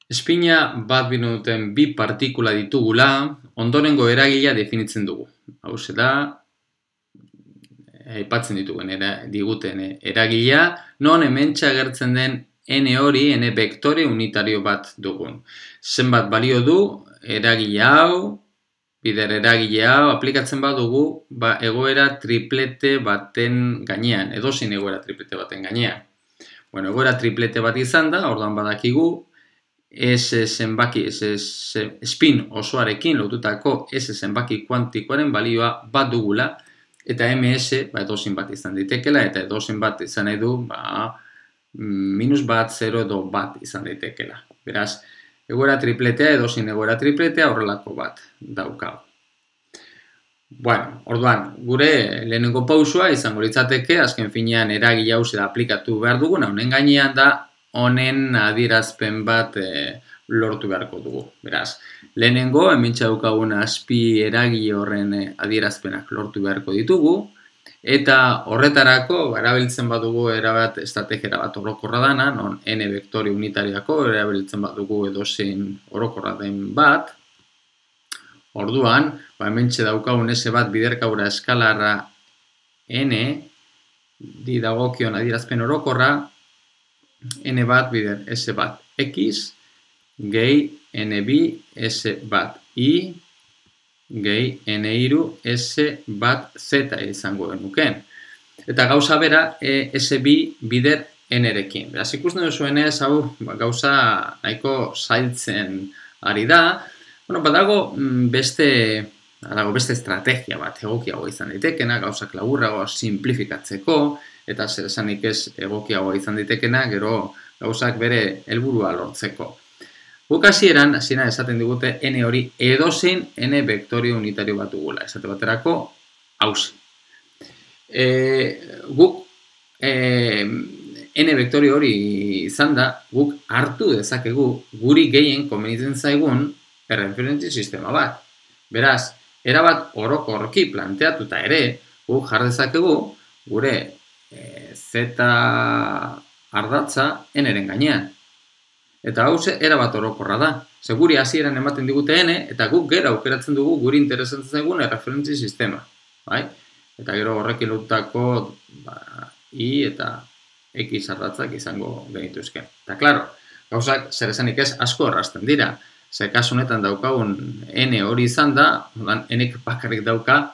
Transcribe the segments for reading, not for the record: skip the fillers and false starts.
Espina bat duten bi partikula ditugula, ondorengo eragilea definitzen dugu. Hau da, aipatzen diguten eragilea, non hementxe agertzen den n hori, n vektore unitario bat dugun. Zenbat balio du eragile hau, bider eragile hau, aplikatzen badugu, egoera triplete baten gainean, edozein egoera triplete baten gainean. Bueno, egoera triplete bat izan da, orduan badakigu, spin osoarekin lotutako S zenbaki kuantikoaren balioa bat dugula, eta ms edozein bat izan daitekela, eta edozein bat izan nahi du minus bat, 0 edo bat izan daitekela. Beraz, egoera tripletea, edozein egoera tripletea horrelako bat daukagu. Bueno, orduan, gure lehenengo pausua izango litzateke, azken finean eragile hau da aplikatu behar dugun, honen gainean da honen adierazpen bat lortu beharko dugu. Beraz, lehenengo, hementxe daukagun azpi eragile horren adierazpenak lortu beharko ditugu, eta horretarako, erabiltzen badugu erabat estrategia bat orokorra dana, non n vektore unitariako erabiltzen badugu edozein orokorra den bat. Orduan, hementxe daukagun S bat biderkaura eskalarra n, di dagokion adierazpen orokorra, n bat bider S bat X, gehi n bi S bat Y, gehi n iru S bat Z izango genuken. Eta gauza bera, S bi bider N-rekin. Beraz, ikusten duzuenez, hau gauza nahiko zailtzen ari da. Bueno, badago beste estrategia bat egokiagoa izan daitekena, gauzak laburragoa simplifikatzeko, eta zer esanik ez egokiagoa izan daitekena, gero gauzak bere helburua lortzeko. Guk hasieran esaten digute n hori edozein n vektore unitario bat dugula, esate baterako hauzi. Guk n vektore hori izan da, guk hartu dezakegu guri gehien komenitzen zaigun erreferentzi sistema bat. Beraz, erabat orokorki planteatuta ere, guk jar dezakegu gure Z ardatza n-ren gainean. Eta hau erabat orokorra da. Ze guri hasieran ematen digute n, eta guk gero aukeratzen dugu guri interesatzen zaigun erreferentzi sistema. Bai? Eta gero horrekin lotutako Y eta X ardatzak izango genituzke. Eta klaro, gauzak zer esanik ez asko errazten dira. Ze kasu honetan daukagun n hori izan da, n-ek bakarrik dauka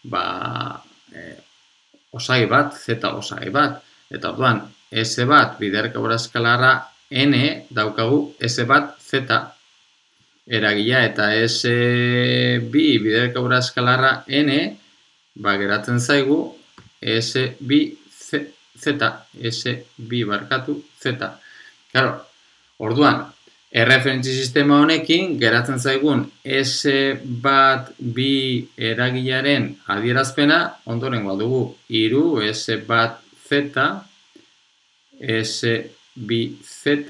osai bat, z osai bat. Eta orduan, S bat biderkaura eskalarra n daukagu S bat z eragilea, eta S bi biderkaura eskalarra n geratzen zaigu S bi z, S bi barkatu z. Claro, orduan, erreferentzi sistema honekin geratzen zaigun S bat bi eragilearen adierazpena ondorengoa dugu iru S bat Z, S bi Z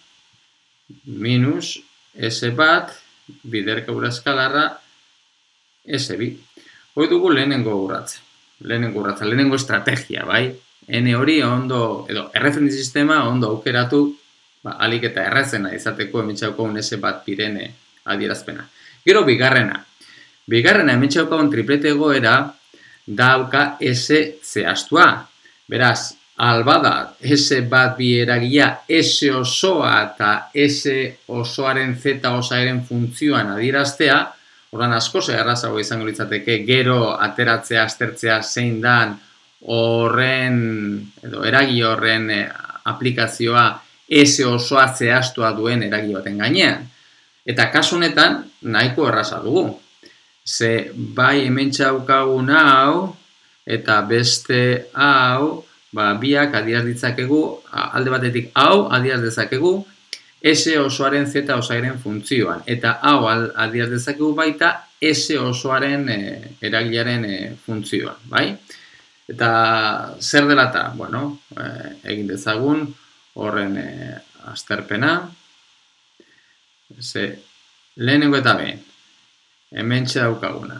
minus S bat biderkaura eskalarra S bi. Hoi dugu lehenengo urratza, lehenengo estrategia, bai? N hori ondo, edo erreferentzi sistema ondo aukeratu alik eta errazena izateko hementxaukogun S bat birene adierazpena. Gero bigarrena hementxaukogun triplete egoera dauka S zehaztua. Beraz, albada S bat bi eragilea S osoa eta S osoaren Z osaren funtzioan adieraztea, ordan askoz errazago izango litzateke gero ateratzea, aztertzea zein dan horren, edo eragile horren aplikazioa S osoa zehaztua duen eragile baten gainean. Eta kasu honetan nahiko erraza dugu. Ze bai hementxe daukagun hau eta beste hau, biak adieraz ditzakegu, alde batetik hau adieraz dezakegu S osoaren Z osaren funtzioan. Eta hau adieraz dezakegu baita S osoaren eragilearen funtzioan, bai? Eta zer dela eta, bueno, egin dezagun horren azterpena. Lehenengo eta behin, hementxe daukaguna.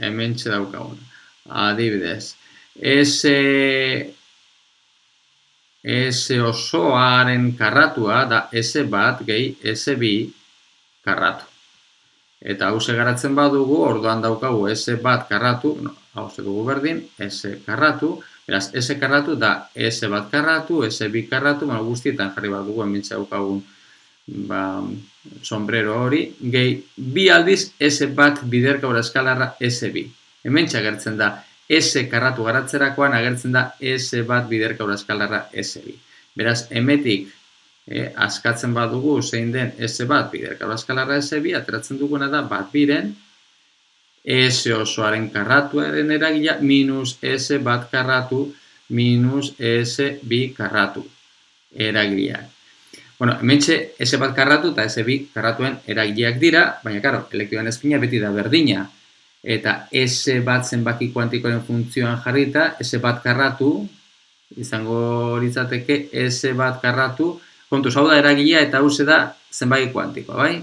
Adibidez, S osoaren karratua da S1 gehi S2 karratu. Eta hau garatzen badugu, orduan daukagu S1 karratu, hau dugu berdin, S karratu, beraz, S karratu da S1 karratu, S2 karratu, guztietan jarri badugu, hementxe daukagun sombrero hori, gehi bi aldiz S1 biderkaura eskalarra S2. Hementxe agertzen da S karratu garatzerakoan agertzen da S1 biderkaura eskalarra S2. Beraz, hemetik askatzen badugu zein den S1 biderkaura eskalarra S2, ateratzen duguna da bat biren S osoaren karratuaren eragila minus S1 karratu minus S2 karratu eragila. Bueno, hementxe S1 karratu eta S2 karratuen eragileak dira, baina, karo, elektrikoen espina beti da berdina. Eta S1 zenbaki kuantikoaren funtzioan jarrita, S1 karratu, izango litzateke S1 karratu, kontuz, hau da eragilea eta hau da zenbaki kuantikoa, bai?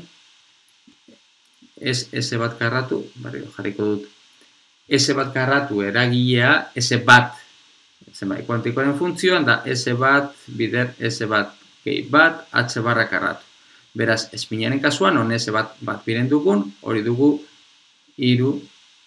S1 karratu, jarriko dut, S1 karratu eragilea, S1 zenbaki kuantikoaren funtzioan da S1 bider S1 gehi bat, H barra karratu. Beraz, espinaren kasuan, non S1 bat biren dugun, hori dugu iru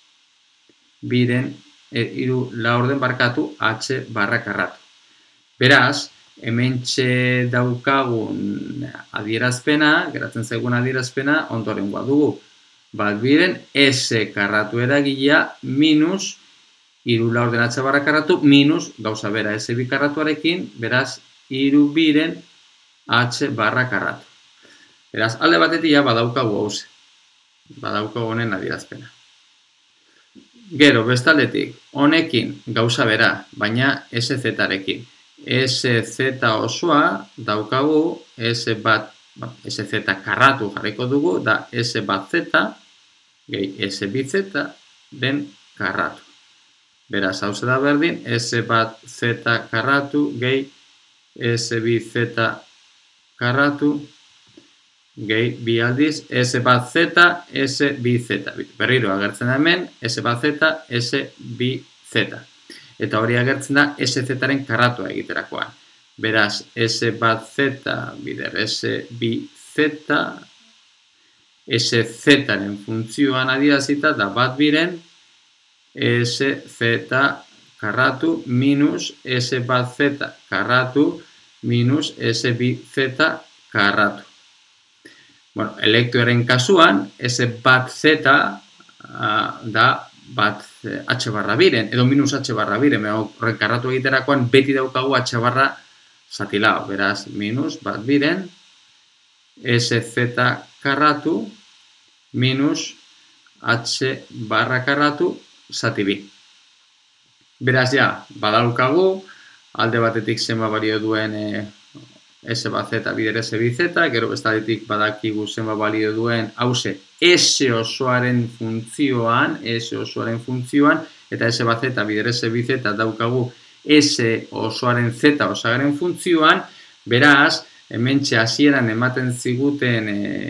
laurden barkatu H barra karratu. Beraz, hementxe daukagun adierazpena, geratzen zaigun adierazpena, ondorengoa dugu. Bat biren S karratu eragilea minus iru laurden H barra karratu minus gauza bera S2 karratuarekin, beraz, iru biren H barra karratu. Beraz, alde batetik badaukagu hauze. Badaukagu honen adierazpena. Gero, bestaldetik, honekin gauza bera, baina SZ-arekin. SZ osoa daukagu SZ karratu jarriko dugu, da S1Z gehi S2Z den karratu. Beraz, hauze da berdin, S1Z karratu gehi S2Z karratu gehi bi aldiz S1Z, S2Z. Berriro agertzen da hemen S1Z, S2Z. Eta hori agertzen da SZ-aren karratua egiterakoan. Beraz, S1Z bider S2Z, SZ-aren funtzioan adierazita da bat biren SZ karratu minus S1Z karratu minus S2Z karratu. Bueno, elektroaren kasuan, S1Z da bat H barra biren, edo minus H barra biren, horren karratu egiterakoan beti daukagu H barra zatilao. Beraz, minus bat biren, SZ karratu minus H barra karratu zati bi. Beraz, ja, badaukagu, alde batetik zenba balio duen S1Z bider S2Z, gero bestaletik badakigu zenba balio duen hauze S osoaren funtzioan, eta S1Z bider S2Z daukagu S osoaren Z osagaren funtzioan, beraz, hementxe hasieran ematen ziguten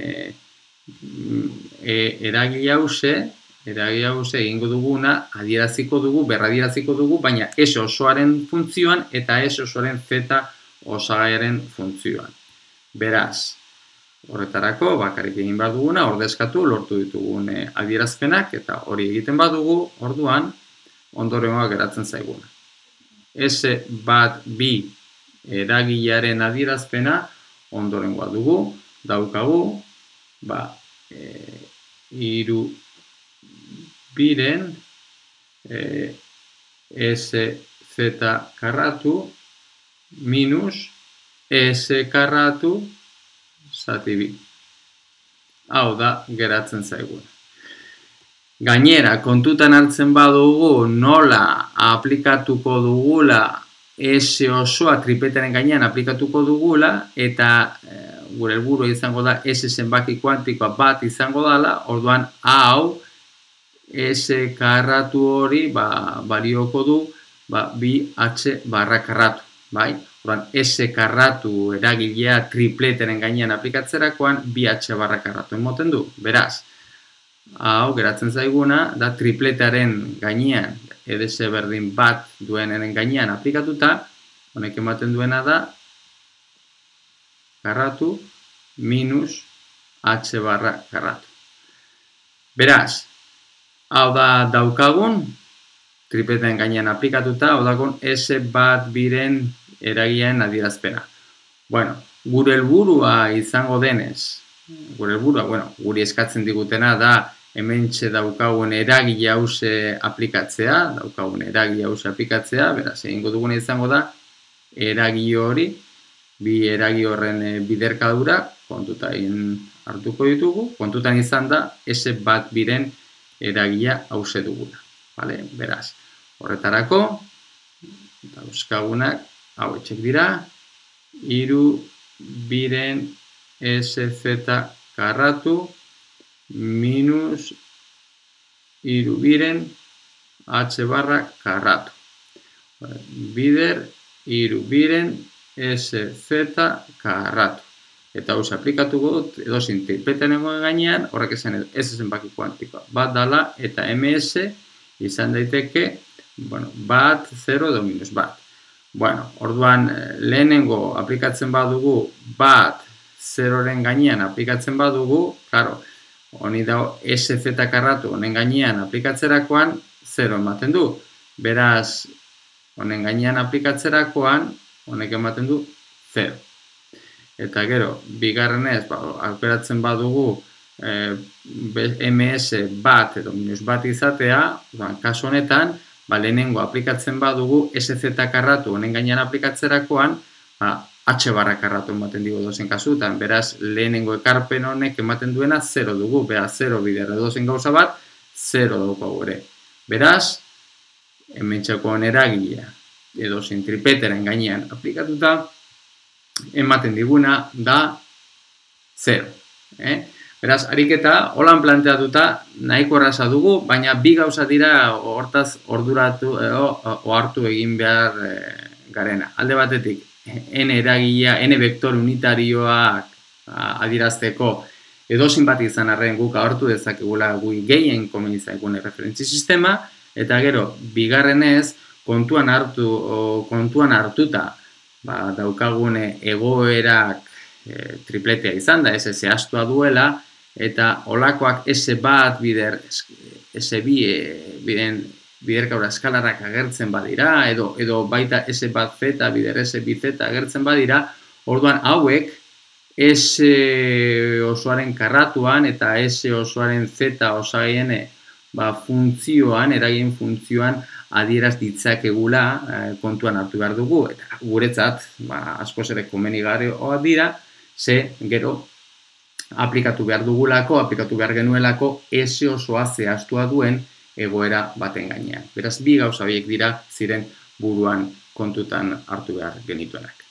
eragile hauze egingo duguna, adieraziko dugu, berradieraziko dugu, baina S osoaren funtzioan eta S osoaren Z osagaiaren funtzioan. Beraz, horretarako, bakarrik egin baduguna, ordezkatu, lortu ditugun adierazpenak, eta hori egiten badugu, orduan, ondorengoa geratzen zaiguna. S1-B eragilearen adierazpena, ondorengoa dugu, daukagu, iru biren SZ karratu minus S karratu zati bi. Hau da, geratzen zaiguna. Gainera, kontutan hartzen badugu nola aplikatuko dugula S osoa tripletaren gainean aplikatuko dugula eta gure helburua izango da S zenbaki kuantikoa bat izango dela, orduan hau S karratu hori balioko du bi H barra karratu. Bai? Orduan, S karratu eragilea tripletaren gainean aplikatzerakoan bi H barra karratu emoten du. Beraz, hau geratzen zaiguna da tripletaren gainean, EDS berdin bat duenaren gainean aplikatuta, honek ematen duena da, karratu, minus h barra karratu. Beraz, hau da daukagun, tripleten gainean aplikatuta, hau dagoen S bat biren eragileen adierazpena. Bueno, gure helburua izango denez, guri eskatzen digutena da hementxe daukagun eragile hause aplikatzea, beraz, egingo duguna izango da, eragile hori, bi eragile horren biderkadura, kontutan hartuko ditugu, kontutan izan da, S bat biren eragilea hause duguna. Beraz, horretarako, dauzkagunak, hauetxek dira, 3 biren SZ karratu minus 3 biren H barra karratu. Bider 3 biren SZ karratu. Eta hau aplikatuko dut, edozein tripleten gainean, horrek esan ez zenbaki kuantikoa. Bat dala eta MS izan daiteke, bat, 0 edo minus bat. Orduan, lehenengo aplikatzen badugu, bat, 0-ren gainean aplikatzen badugu, klaro, honi dago SZ karratu honen gainean aplikatzerakoan, 0 ematen du. Beraz, honen gainean aplikatzerakoan, honek ematen du 0. Eta gero, bigarrenez, aukeratzen badugu MS bat edo minus bat izatea, kasu honetan, lehenengo aplikatzen badugu SZ karratu honen gainean aplikatzerakoan, H barra karratu ematen digu dozen kasutan, beraz, lehenengo ekarpen honek ematen duena 0 dugu, beraz, 0 bider edozen gauza bat, 0 dugu ere. Beraz, hementxeko eragilea edozen tripleteren gainean aplikatuta, ematen diguna da 0. Beraz, ariketa, holan planteatuta, nahiko erraza dugu, baina bi gauza dira hortaz orduratu ohartu egin behar garena. Alde batetik, n eragilea, n vektor unitarioak adierazteko edozein bat izan arren guk hartu dezakegula gui gehien komeni zaigun referentzi sistema, eta gero, bigarrenez, kontuan hartuta, daukagune egoerak tripletea izan da, S zehaztua duela, eta olakoak S bat bider, S bi biderkaura eskalarrak agertzen badira, edo baita S bat zeta bider S bi zeta agertzen badira, orduan hauek S osoaren karratuan eta S osoaren zeta osaien funtzioan, eragin funtzioan adieraz ditzakegula kontuan hartu behar dugu, eta guretzat askoz ere komenigarrioak dira, ze gero aplikatu behar dugulako, aplikatu behar genuelako S osoa zehaztua duen egoera baten gainean. Beraz, bi gauza horiek dira ziren buruan kontutan hartu behar genituenak.